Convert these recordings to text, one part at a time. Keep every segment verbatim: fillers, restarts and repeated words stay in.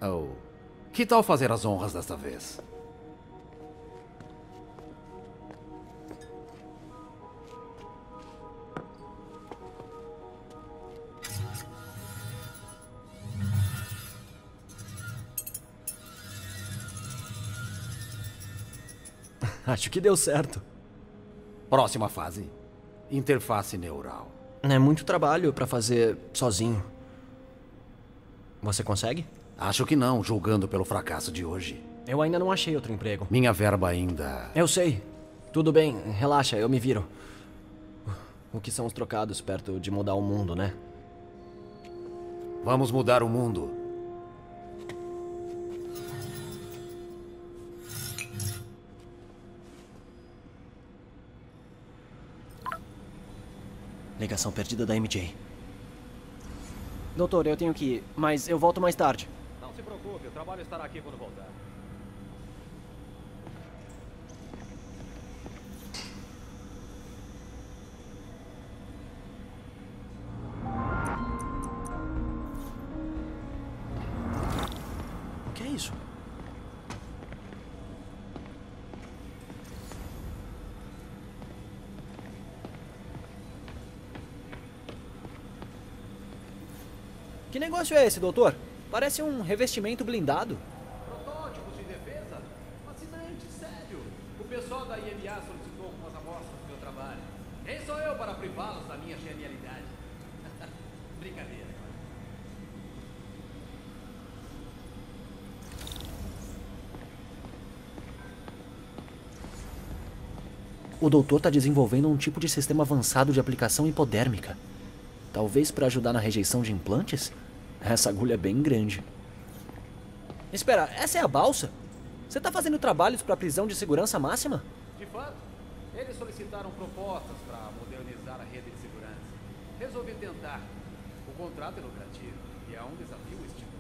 Oh, que tal fazer as honras desta vez? Acho que deu certo. Próxima fase. Interface neural. É muito trabalho pra fazer sozinho. Você consegue? Acho que não, julgando pelo fracasso de hoje. Eu ainda não achei outro emprego. Minha verba ainda... Eu sei. Tudo bem, relaxa, eu me viro. O que são os trocados perto de mudar o mundo, né? Vamos mudar o mundo. Ligação perdida da M J. Doutor, eu tenho que ir, mas eu volto mais tarde. Não se preocupe, o trabalho estará aqui quando voltar. O que é isso? Que negócio é esse, doutor? Parece um revestimento blindado. Protótipos de defesa? Fascinante, sério. O pessoal da I M A solicitou algumas amostras do meu trabalho. Quem sou eu para privá-los da minha genialidade? Brincadeira. O doutor está desenvolvendo um tipo de sistema avançado de aplicação hipodérmica. Talvez para ajudar na rejeição de implantes? Essa agulha é bem grande. Espera, essa é a balsa? Você está fazendo trabalhos para a prisão de segurança máxima? De fato, eles solicitaram propostas para modernizar a rede de segurança. Resolvi tentar. O contrato é lucrativo e é um desafio estimulante.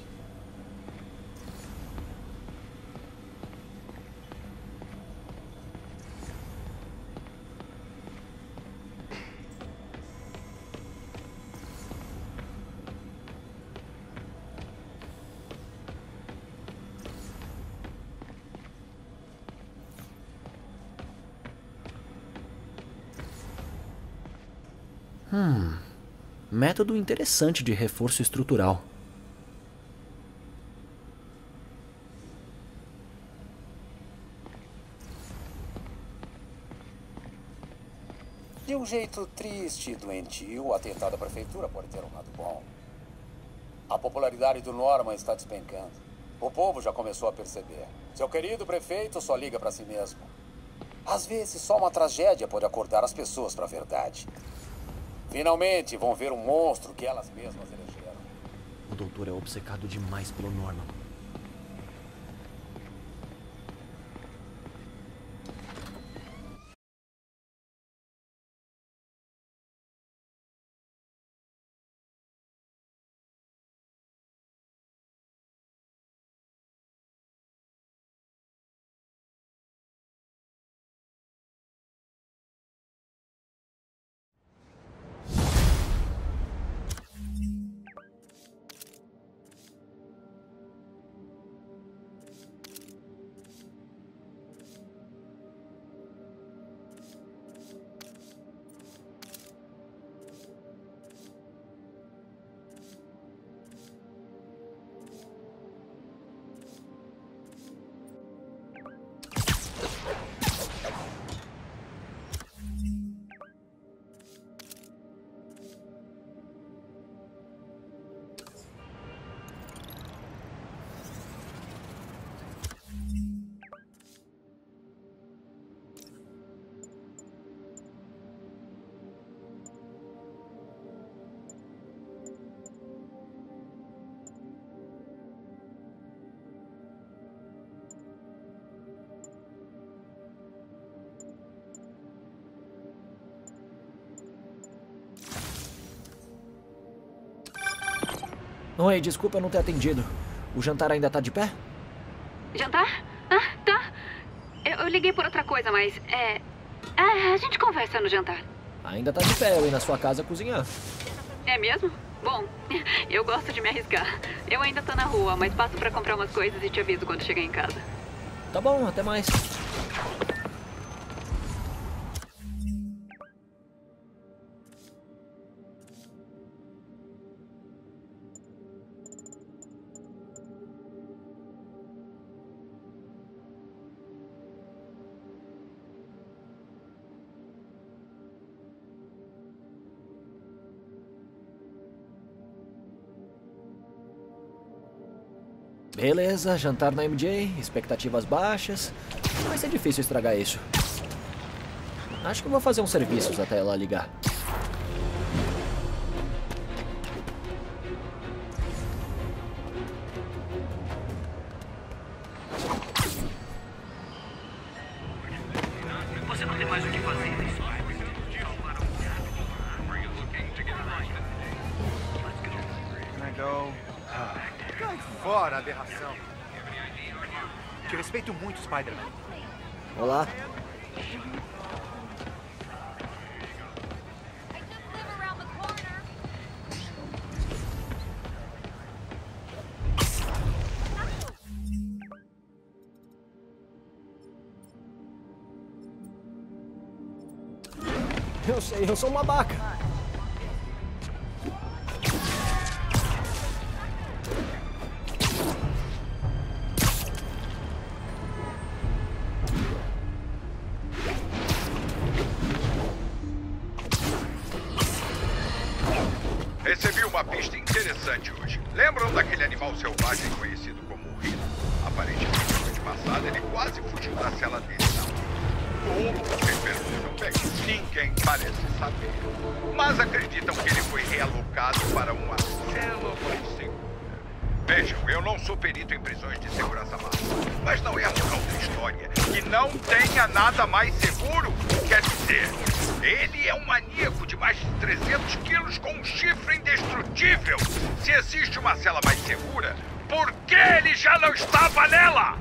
Hum, método interessante de reforço estrutural. De um jeito triste e doentio, o atentado à prefeitura pode ter um lado bom. A popularidade do Norman está despencando. O povo já começou a perceber. Seu querido prefeito só liga para si mesmo. Às vezes, só uma tragédia pode acordar as pessoas para a verdade. Finalmente vão ver um monstro que elas mesmas elegeram. O doutor é obcecado demais pelo Norman. Oi, desculpa não ter atendido. O jantar ainda tá de pé? Jantar? Ah, tá. Eu, eu liguei por outra coisa, mas é... é... A gente conversa no jantar. Ainda tá de pé, eu ir na sua casa cozinhar. É mesmo? Bom, eu gosto de me arriscar. Eu ainda tô na rua, mas passo pra comprar umas coisas e te aviso quando chegar em casa. Tá bom, até mais. Beleza, jantar na M J, expectativas baixas. Vai ser difícil estragar isso. Acho que vou fazer uns serviços até ela ligar. Você não tem mais o que fazer. Cai fora, aberração. Te respeito muito, Spider-Man. Olá. Eu sei, eu sou uma baca. Recebi uma pista interessante hoje. Lembram daquele animal selvagem conhecido como Rino? Aparentemente, na noite passada, ele quase fugiu da cela dele. Como vocês perguntam bem, ninguém parece saber. Mas acreditam que ele foi realocado para uma cela mais segura. Vejam, eu não sou perito em prisões de segurança máxima, mas não é a moral da história que não tenha nada mais seguro. Quer dizer, ele é um maníaco de mais de trezentos quilos com um chifre indestrutível. Se existe uma cela mais segura, por que ele já não estava nela?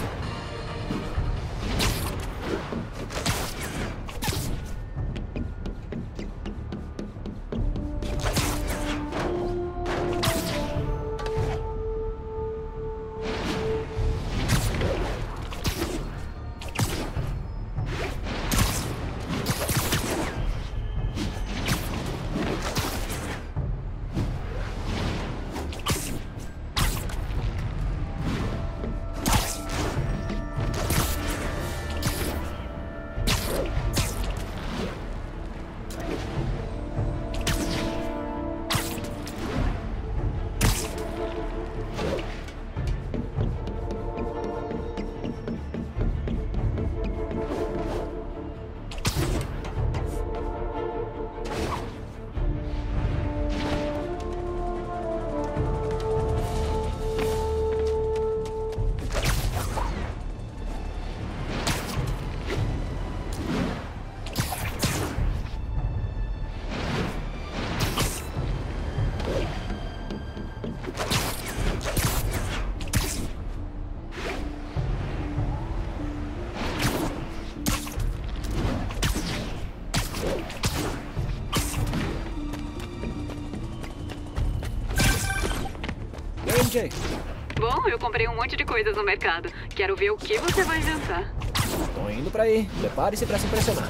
M J. Bom, eu comprei um monte de coisas no mercado. Quero ver o que você vai inventar. Tô indo pra aí. Prepare-se pra se impressionar.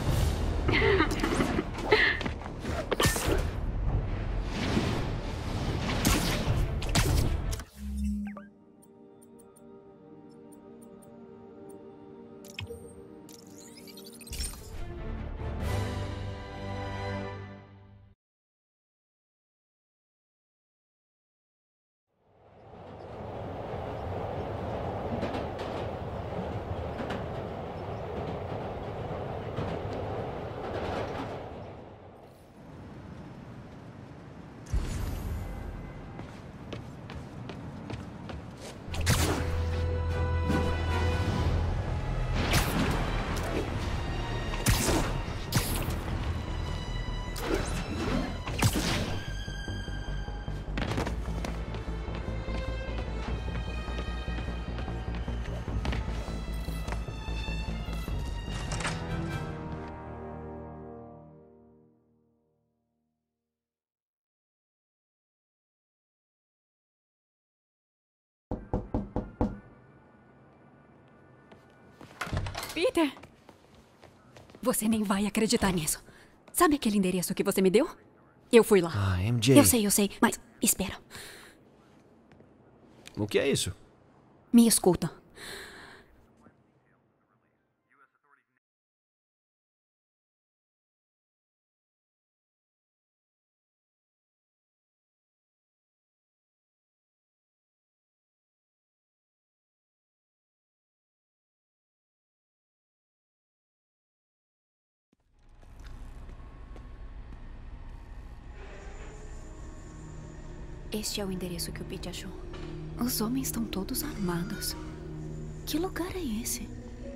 Peter! Você nem vai acreditar nisso. Sabe aquele endereço que você me deu? Eu fui lá. Ah, M J. Eu sei, eu sei, mas espera. O que é isso? Me escuta. Este é o endereço que o Pete achou. Os homens estão todos armados. Que lugar é esse?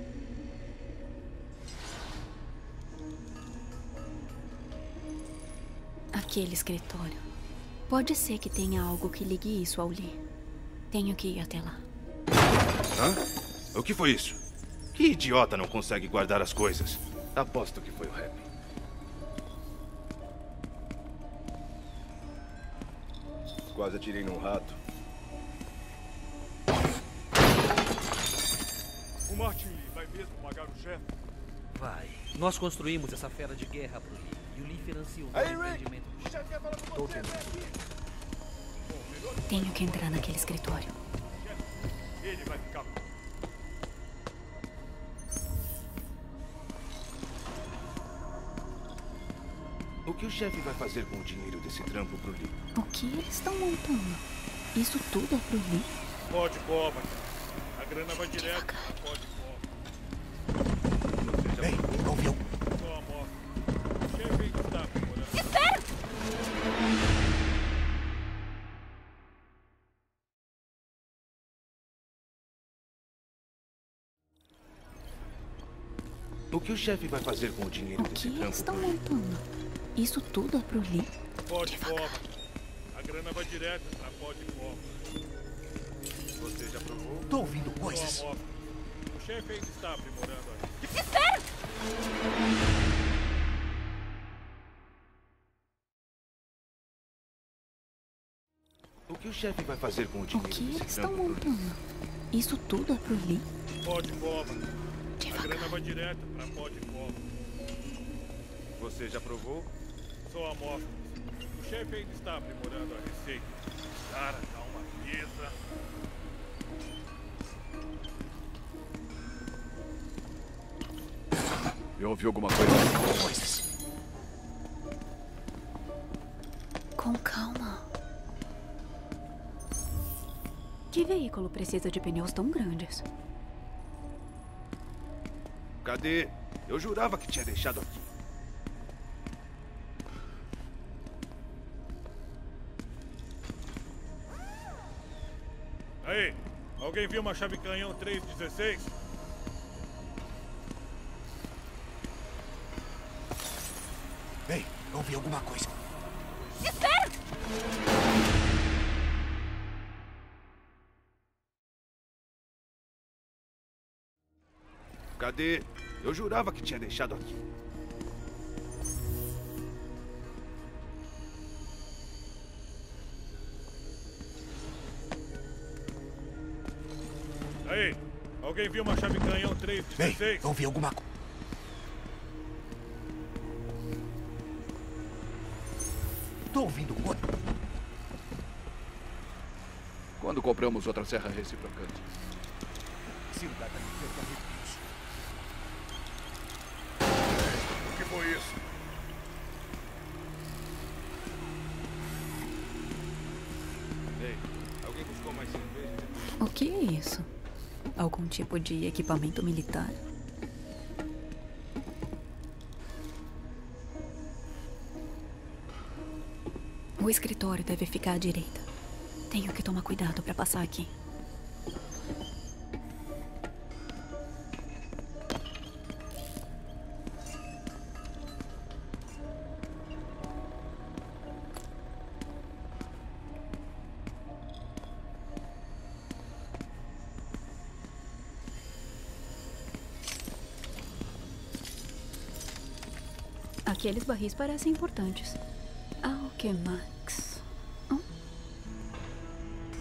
Aquele escritório. Pode ser que tenha algo que ligue isso ao Lee. Tenho que ir até lá. Hã? O que foi isso? Que idiota não consegue guardar as coisas? Aposto que foi o Rap. Quase atirei num rato. O Martin Lee vai mesmo pagar o chefe? Vai. Nós construímos essa fera de guerra pro Lee. E o Lee financia o Aí, empreendimento. Rick! O chefe quer falar com você, vem aqui! Tenho que entrar naquele escritório. Ele vai ficar... O que o chefe vai fazer com o dinheiro desse trampo pro Lee? O que eles estão montando? Isso tudo é pro Lee? Pode cobra. A grana vai direto pra pode cobra. Ei, não viu? Só a moto. O chefe ainda está aprimorando. Espera! O que o chefe vai fazer com o dinheiro O desse que eles trampo estão pro Lee? montando? Isso tudo é pro Lee? Pode cobra. A grana vai direto pra pode cobra. Você já provou? Tô ouvindo coisas. Só a moto. O chefe ainda está aprimorando a... Espera! O que o chefe vai fazer com o O dinheiro que desse eles estão trampo pro Lee? montando? Isso tudo é pro Lee? Pode cobra. A Devagar. grana vai direto pra pode cobra. Você já provou? Só a amostra. O chefe ainda está aprimorando a receita. Cara, dá uma mesa. Eu ouvi alguma coisa. Coisas. Com calma. Que veículo precisa de pneus tão grandes? Cadê? Eu jurava que tinha deixado aqui. Aí, alguém viu uma chave canhão três dezesseis? Ei, ouvi alguma coisa. Espera! Cadê? Eu jurava que tinha deixado aqui. Aí, alguém viu uma chave canhão três dezesseis? Ei, ouvi alguma coisa. Tô ouvindo coisa. Quando compramos outra serra reciprocante? Esse lugar tá me fazendo arrepios. O que foi isso? Ei, alguém buscou mais cerveja? O que é isso? Algum tipo de equipamento militar? O escritório deve ficar à direita. Tenho que tomar cuidado para passar aqui. Aqueles barris parecem importantes. Alquemax. Hã?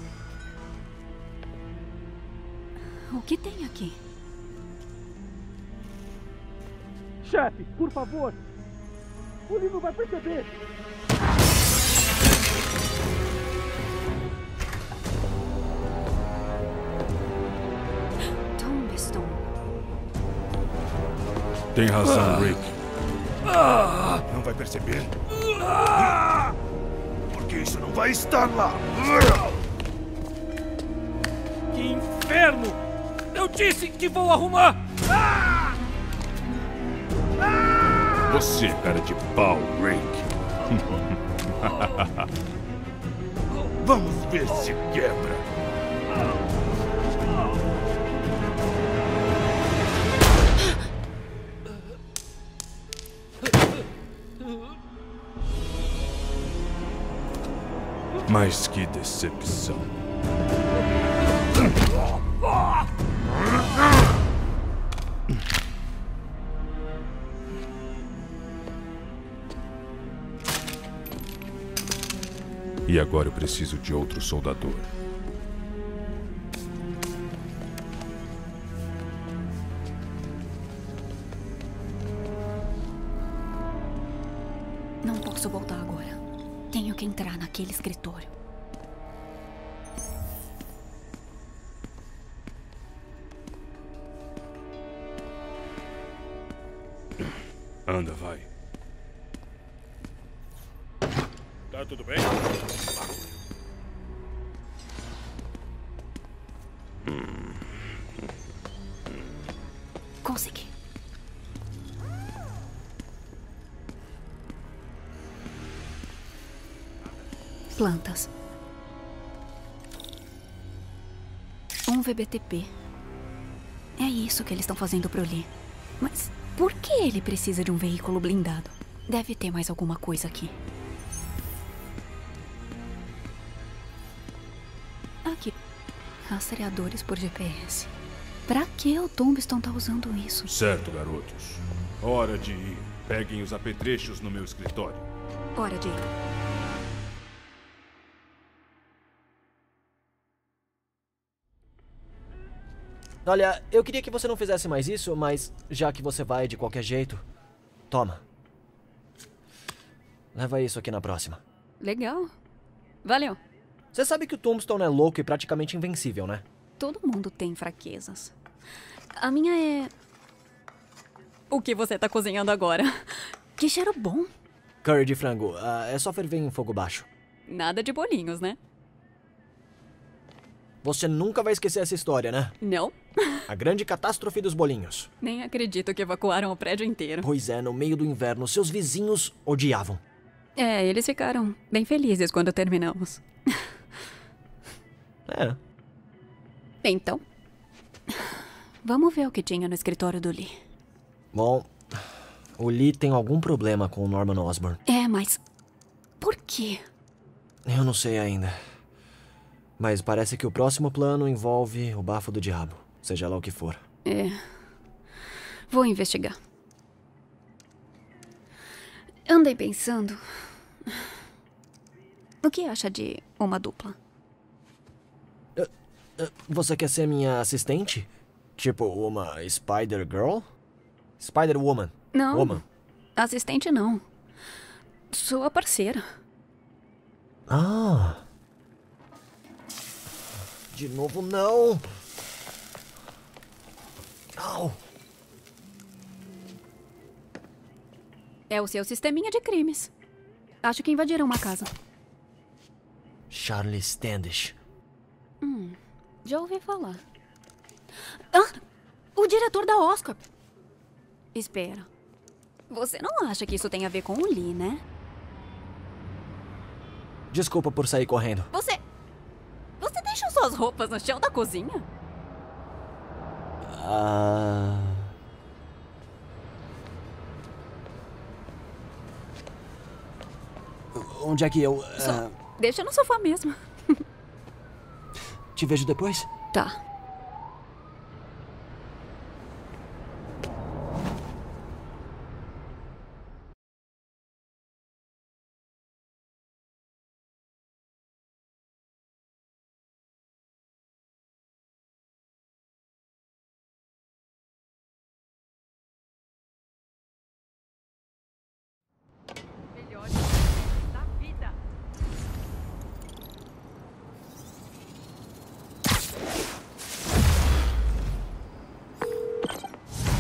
O que tem aqui? Chefe, por favor. O Lee não vai perceber. Tombstone. Tem razão, Rick. Não vai perceber? Porque isso não vai estar lá. Que inferno! Eu disse que vou arrumar! Você, cara de pau, Rick. Vamos ver se quebra. Mas que decepção. E agora eu preciso de outro soldador. Não posso voltar agora. Tenho que entrar naquele escritório. Anda, vai. Tá tudo bem? Consegui. Plantas. Um V B T P. É isso que eles estão fazendo pro Lee. Mas por que ele precisa de um veículo blindado? Deve ter mais alguma coisa aqui. Aqui. Rastreadores por G P S. Pra que o Tombstone tá usando isso? Certo, garotos. Hora de ir. Peguem os apetrechos no meu escritório. Hora de ir. Olha, eu queria que você não fizesse mais isso, mas já que você vai de qualquer jeito, toma. Leva isso aqui na próxima. Legal. Valeu. Você sabe que o Tombstone é louco e praticamente invencível, né? Todo mundo tem fraquezas. A minha é... O que você tá cozinhando agora? Que cheiro bom. Curry de frango. Ah, é só ferver em fogo baixo. Nada de bolinhos, né? Você nunca vai esquecer essa história, né? Não. A grande catástrofe dos bolinhos. Nem acredito que evacuaram o prédio inteiro. Pois é, no meio do inverno, seus vizinhos odiavam. É, eles ficaram bem felizes quando terminamos. É. Então, vamos ver o que tinha no escritório do Lee. Bom, o Lee tem algum problema com o Norman Osborn. É, mas por quê? Eu não sei ainda. Mas parece que o próximo plano envolve o bafo do diabo, seja lá o que for. É. Vou investigar. Andei pensando. O que acha de uma dupla? Uh, uh, você quer ser minha assistente? Tipo uma Spider-Girl? Spider-Woman. Não. Woman. Assistente não. Sua parceira. Ah. De novo, não! Au! É o seu sisteminha de crimes. Acho que invadiram uma casa. Charlie Standish. Hum, já ouvi falar. Ah! O diretor da Oscar. Espera. Você não acha que isso tem a ver com o Lee, né? Desculpa por sair correndo. Você... Você deixa suas roupas no chão da cozinha? Ah... Onde é que eu... Só Uh... deixa no sofá mesmo. Te vejo depois? Tá.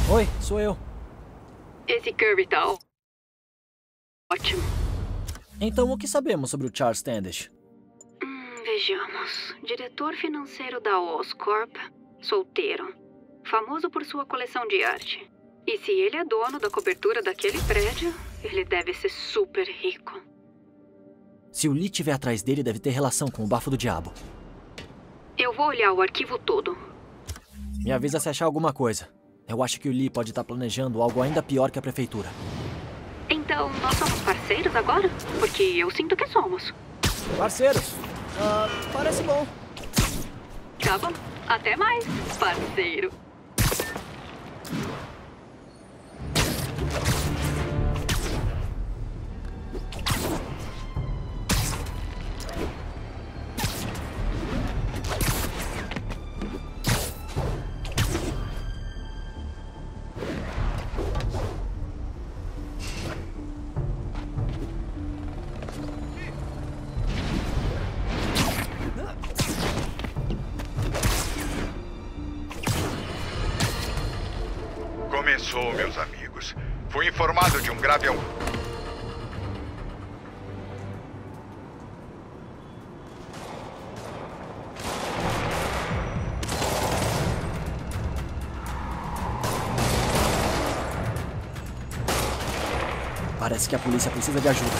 Oi, sou eu. Esse Kirby tá ótimo. Então, o que sabemos sobre o Charles Standish? Hum, vejamos. Diretor financeiro da Oscorp, solteiro, famoso por sua coleção de arte. E se ele é dono da cobertura daquele prédio, ele deve ser super rico. Se o Lee estiver atrás dele, deve ter relação com o bafo do diabo. Eu vou olhar o arquivo todo. Me avisa se achar alguma coisa. Eu acho que o Lee pode estar planejando algo ainda pior que a prefeitura. Então, nós somos parceiros agora? Porque eu sinto que somos. Parceiros? Ah, parece bom. Tá bom. Até mais, parceiro. Começou, meus amigos. Fui informado de um grave... Parece que a polícia precisa de ajuda.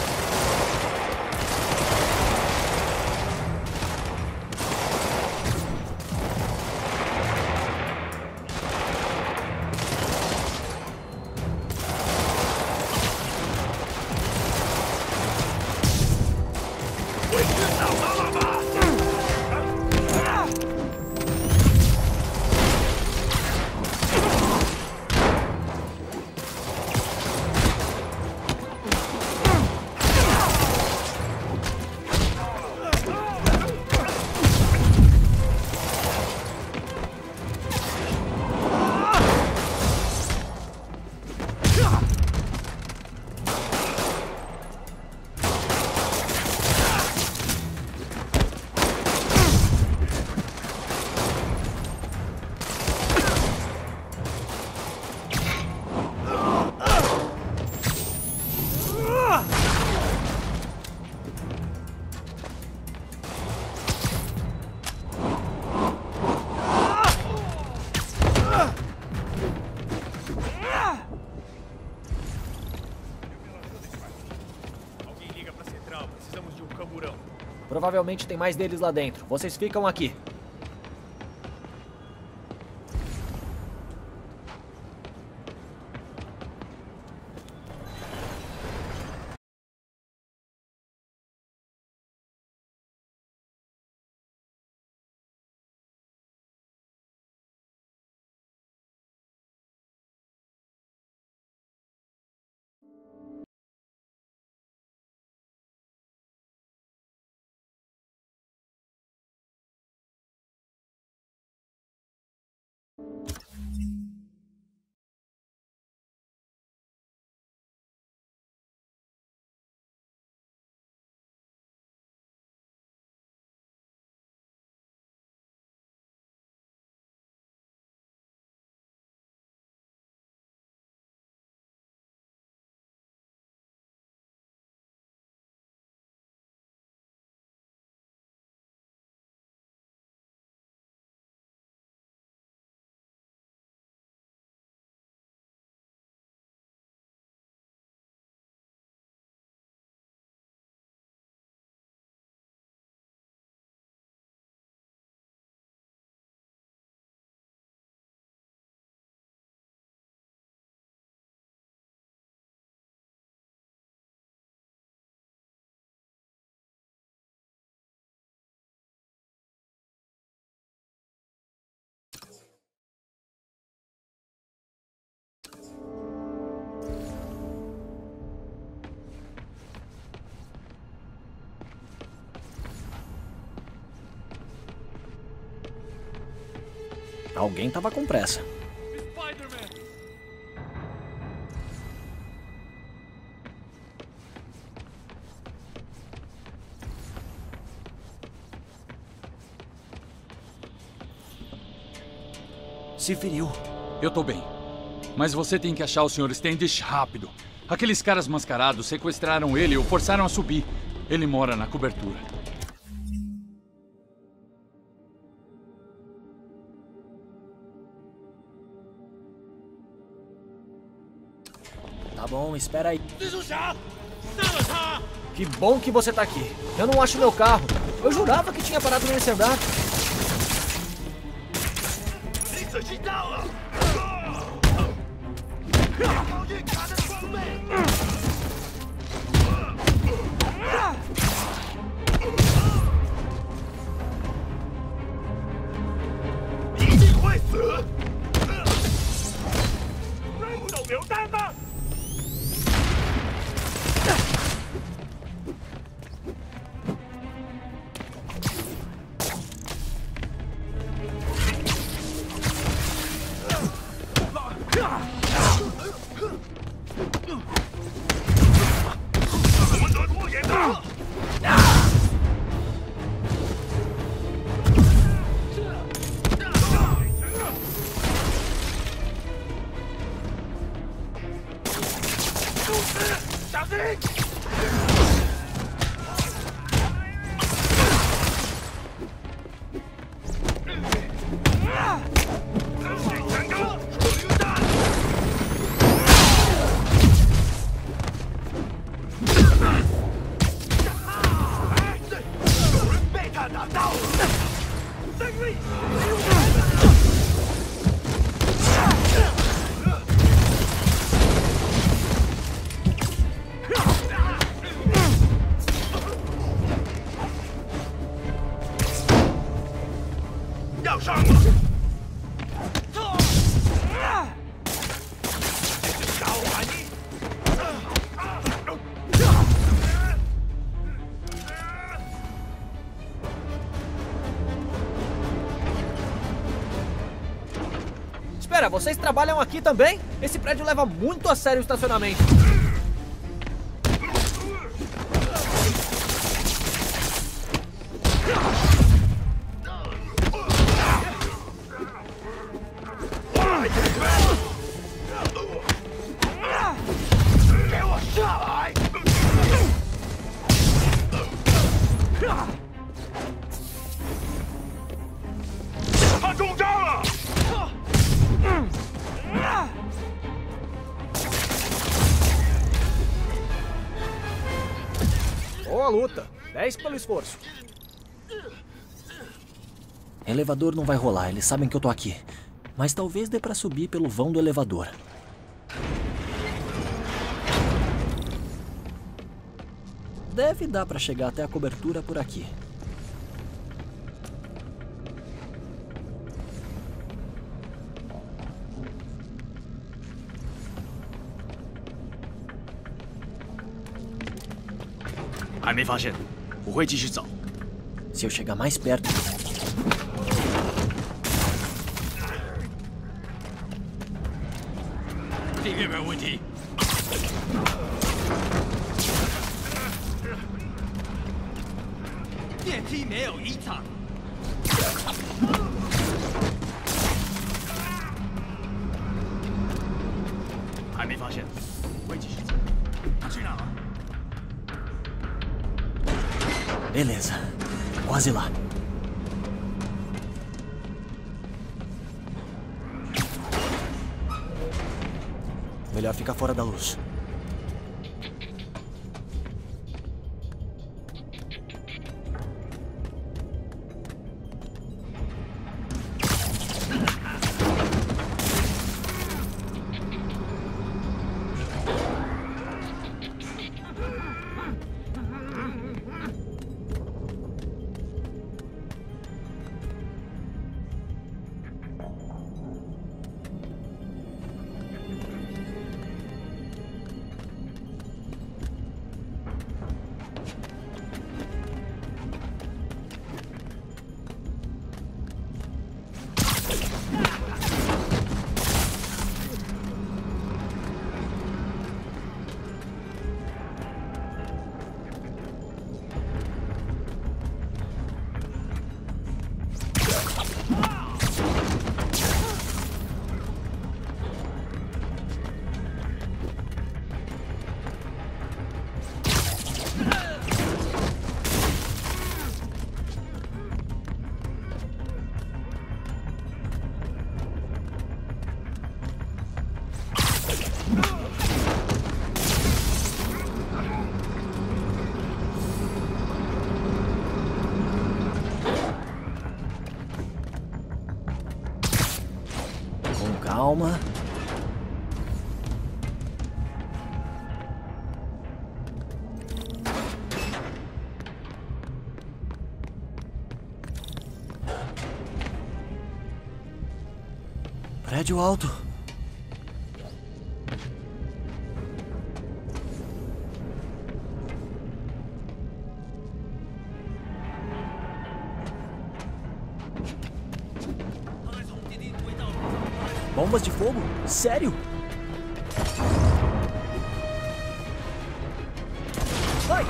Provavelmente tem mais deles lá dentro. Vocês ficam aqui. Alguém tava com pressa. Se feriu. Eu tô bem. Mas você tem que achar o senhor Standish rápido. Aqueles caras mascarados sequestraram ele e o forçaram a subir. Ele mora na cobertura. Tá bom, espera aí. Que bom que você tá aqui. Eu não acho meu carro. Eu jurava que tinha parado nesse andar. Espera, vocês trabalham aqui também? Esse prédio leva muito a sério o estacionamento. Boa luta. dez pelo esforço. Elevador não vai rolar, eles sabem que eu tô aqui. Mas talvez dê pra subir pelo vão do elevador. Deve dar pra chegar até a cobertura por aqui. Se eu chegar mais perto... Beleza, quase lá. Melhor ficar fora da luz. Prédio alto. Bombas de fogo? Sério? Vai!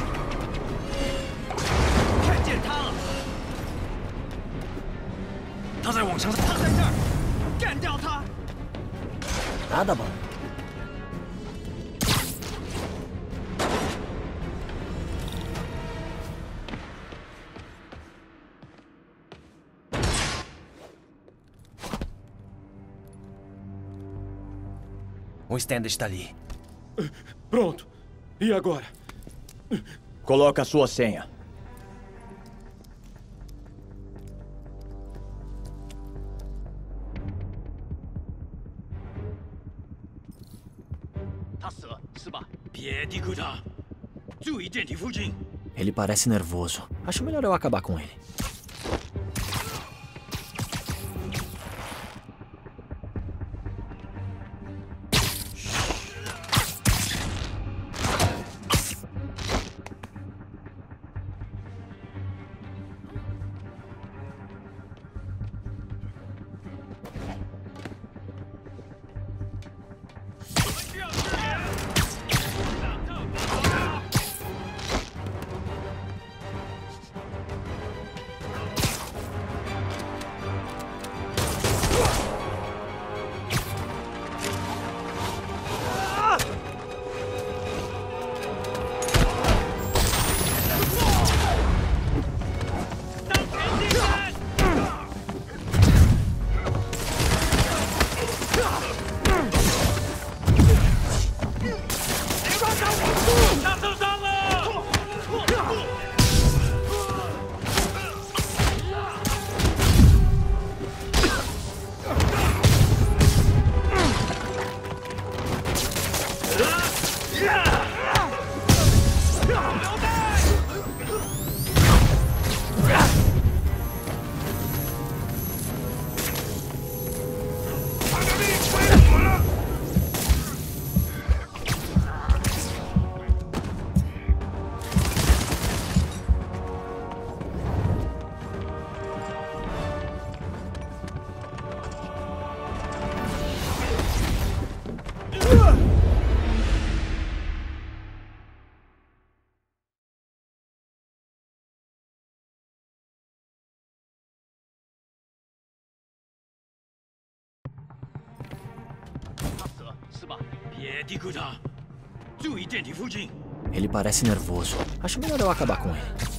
Nada bom. O stand está ali. Pronto. E agora? Coloca a sua senha. Ele parece nervoso. Acho melhor eu acabar com ele. Ele parece nervoso. Acho melhor eu acabar com ele.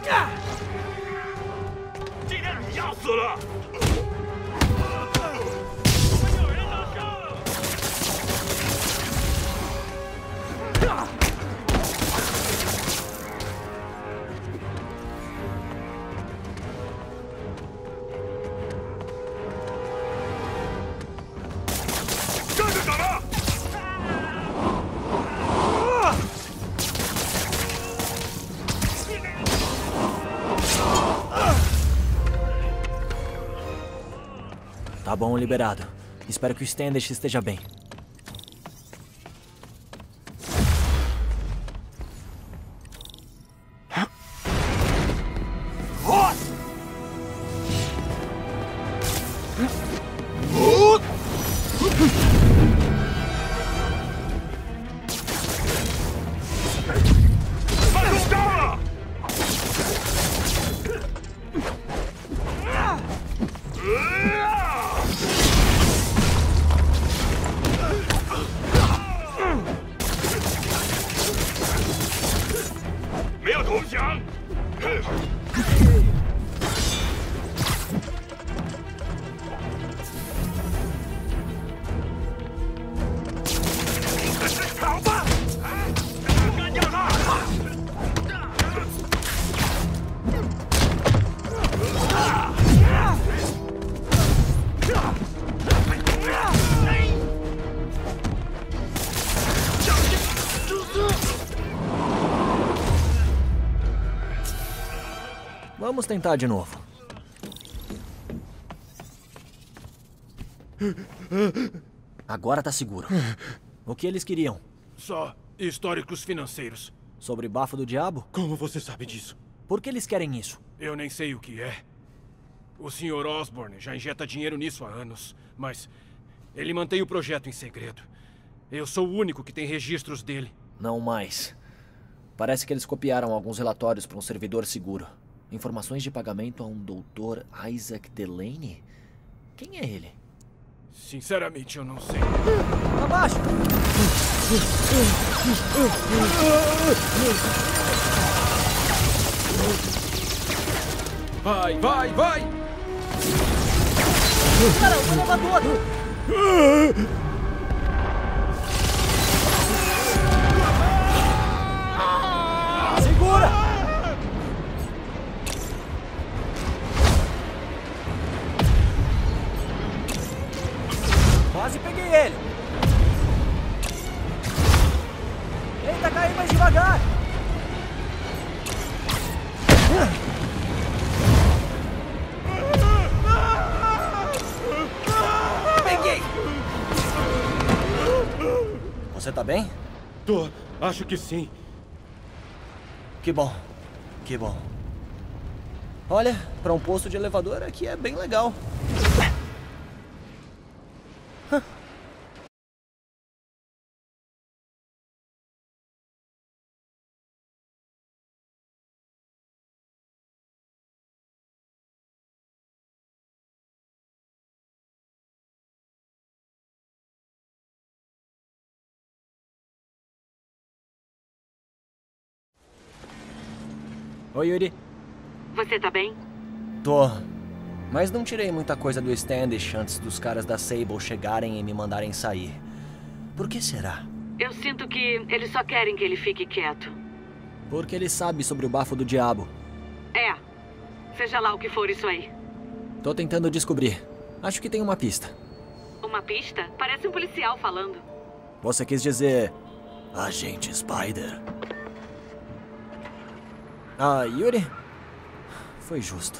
今天你要死了！有人拿下了！ 站着打了！ Tá bom, liberado. Espero que o Standish esteja bem. Vamos tentar de novo. Agora tá seguro. O que eles queriam? Só históricos financeiros. Sobre bafo do diabo? Como você sabe disso? Por que eles querem isso? Eu nem sei o que é. O senhor Osborn já injeta dinheiro nisso há anos, mas ele mantém o projeto em segredo. Eu sou o único que tem registros dele. Não mais. Parece que eles copiaram alguns relatórios para um servidor seguro. Informações de pagamento a um doutor Isaac Delaney? Quem é ele? Sinceramente, eu não sei. Abaixo! Vai, vai, vai! Cara, o elevador! Segura! Quase peguei ele. Tenta cair mais devagar. Peguei. Você tá bem? Tô. Acho que sim. Que bom. Que bom. Olha, para um posto de elevador aqui é bem legal. Oi, Yuri. Você tá bem? Tô. Mas não tirei muita coisa do Standish antes dos caras da Sable chegarem e me mandarem sair. Por que será? Eu sinto que eles só querem que ele fique quieto. Porque ele sabe sobre o bafo do diabo. É. Seja lá o que for isso aí. Tô tentando descobrir. Acho que tem uma pista. Uma pista? Parece um policial falando. Você quis dizer... Agente Spider. Ah, Yuri? Foi justo.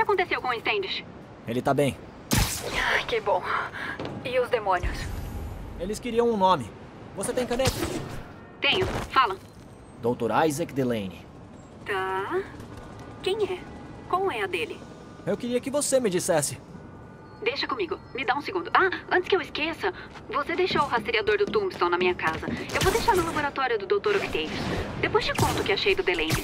aconteceu com o Standish? Ele tá bem. Ai, que bom. E os demônios? Eles queriam um nome. Você tem caneta? Tenho. Fala. doutor Isaac Delaney. Tá. Quem é? Qual é a dele? Eu queria que você me dissesse. Deixa comigo. Me dá um segundo. Ah, antes que eu esqueça, você deixou o rastreador do Tombstone na minha casa. Eu vou deixar no laboratório do doutor Octavius. Depois te conto o que achei do Delaney.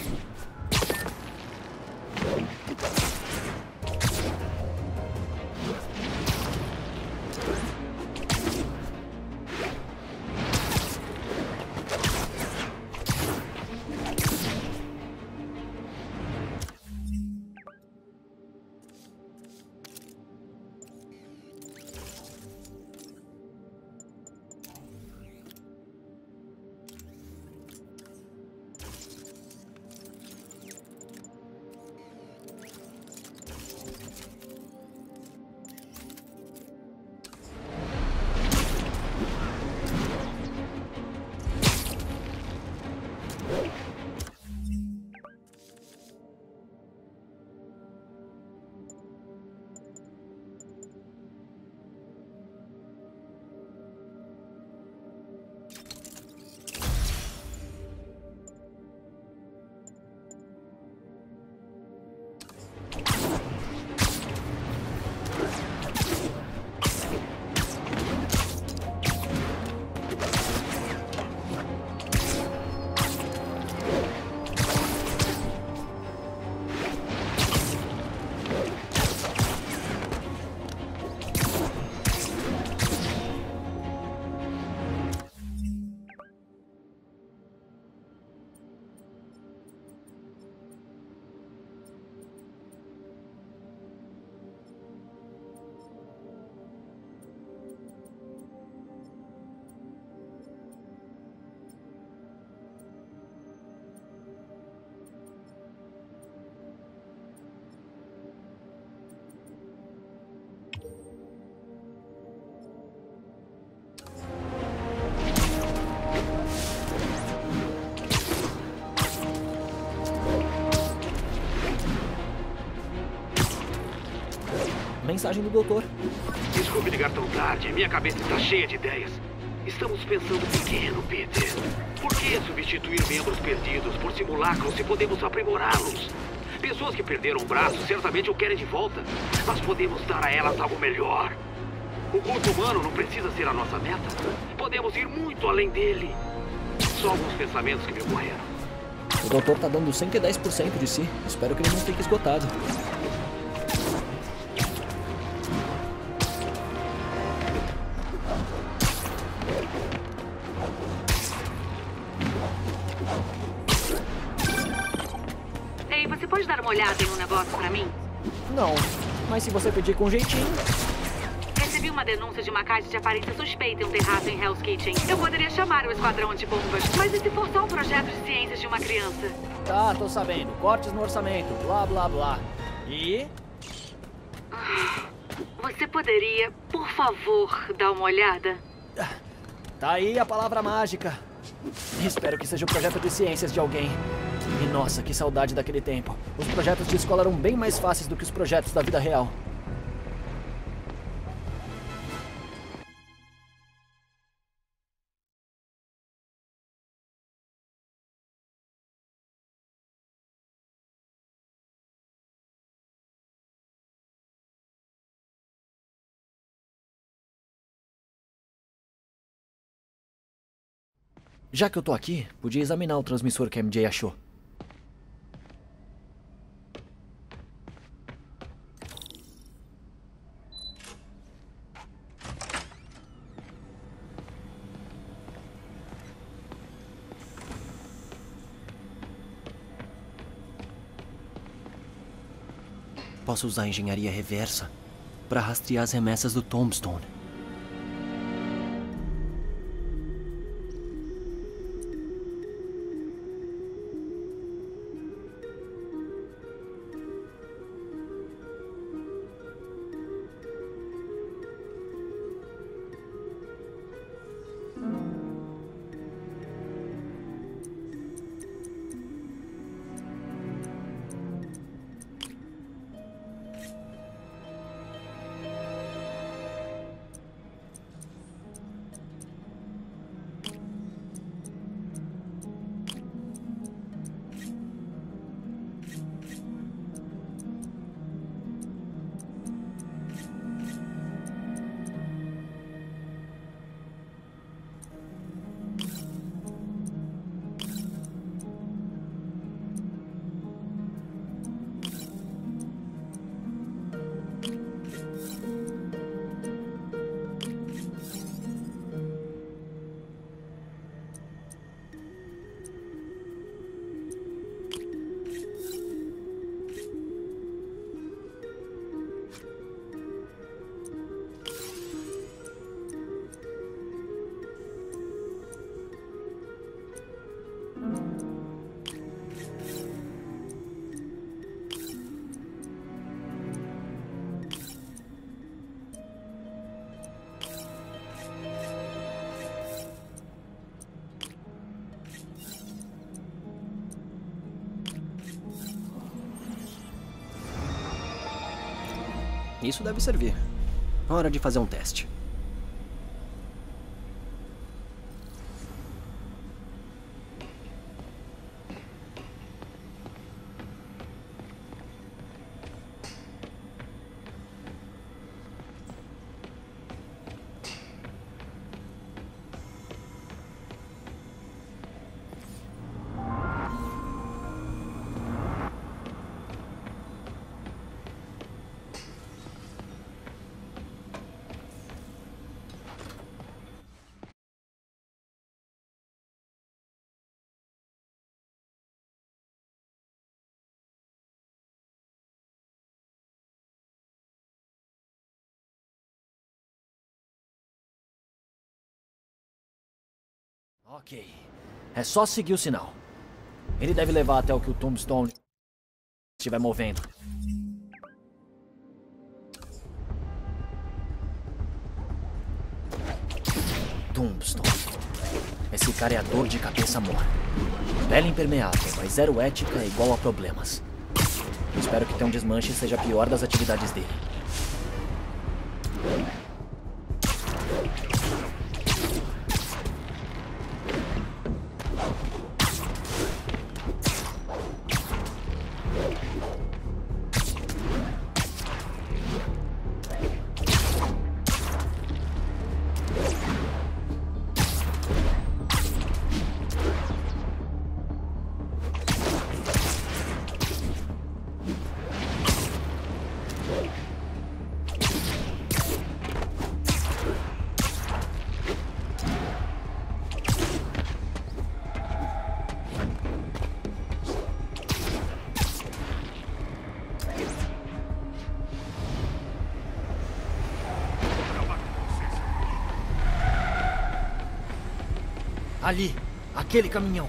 Mensagem do doutor. Desculpe ligar tão tarde. Minha cabeça está cheia de ideias. Estamos pensando pequeno, Peter. Por que substituir membros perdidos por simulacros se podemos aprimorá-los? Pessoas que perderam braços certamente o querem de volta. Mas podemos dar a elas algo melhor. O corpo humano não precisa ser a nossa meta. Podemos ir muito além dele. Só alguns pensamentos que me ocorreram. O doutor tá dando cento e dez por cento de si. Espero que ele não fique esgotado. Ei, você pode dar uma olhada em um negócio pra mim? Não, mas se você pedir com jeitinho... Recebi uma denúncia de uma caixa de aparência suspeita em um terraço em Hell's Kitchen. Eu poderia chamar o esquadrão antibombas, mas e se for só um projeto de ciências de uma criança? Tá, tô sabendo. Cortes no orçamento, blá, blá, blá. E... Você poderia, por favor, dar uma olhada? Tá aí a palavra mágica. Espero que seja um projeto de ciências de alguém. E nossa, que saudade daquele tempo. Os projetos de escola eram bem mais fáceis do que os projetos da vida real. Já que eu tô aqui, podia examinar o transmissor que a M J achou. Posso usar a engenharia reversa para rastrear as remessas do Tombstone. Isso deve servir. Hora de fazer um teste. Ok. É só seguir o sinal. Ele deve levar até o que o Tombstone estiver movendo. Tombstone. Esse cara é a dor de cabeça mole. Pele impermeável, mas zero ética é igual a problemas. Espero que ter um desmanche seja a pior das atividades dele. Ali, aquele caminhão.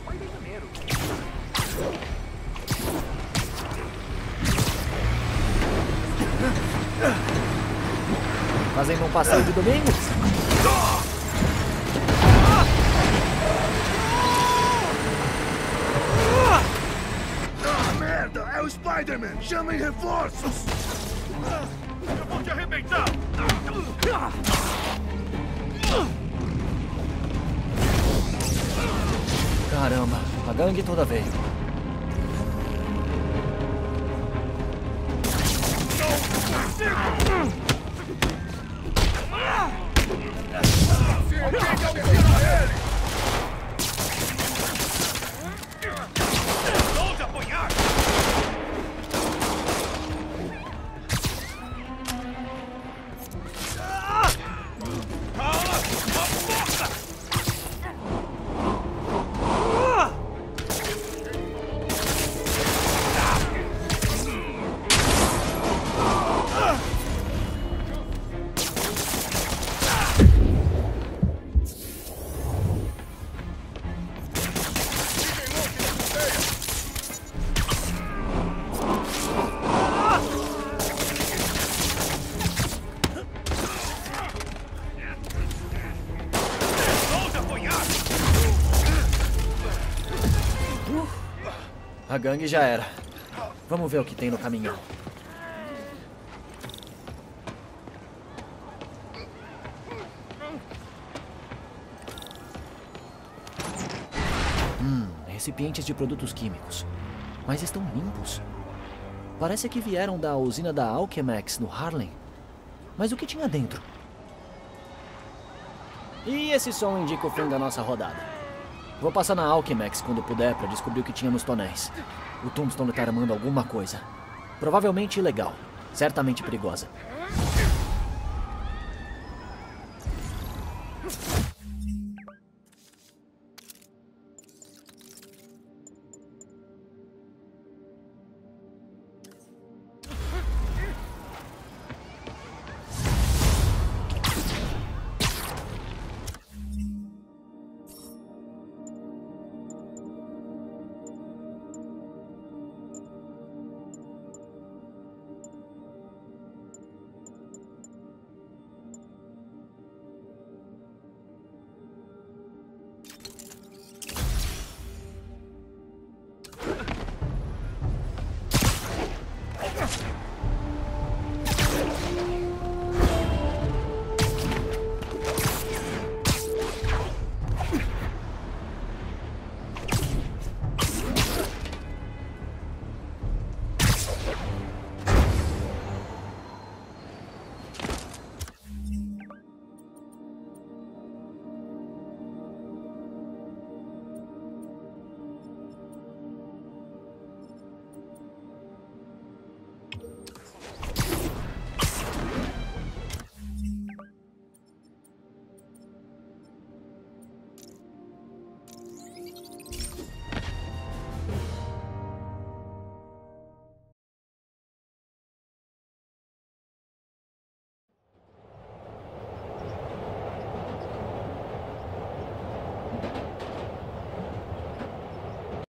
Fazendo um passeio de domingo? Ah, merda! É o Spider-Man! Chamem reforços! Eu vou te arrebentar! Caramba, a gangue toda veio. Vamos apanhar! A gangue já era. Vamos ver o que tem no caminhão. Hum, recipientes de produtos químicos. Mas estão limpos. Parece que vieram da usina da Alchemax no Harlem. Mas o que tinha dentro? E esse som indica o fim da nossa rodada. Vou passar na Alchemax quando puder para descobrir o que tinha nos tonéis. O Tombstone tá armando alguma coisa. Provavelmente ilegal. Certamente perigosa.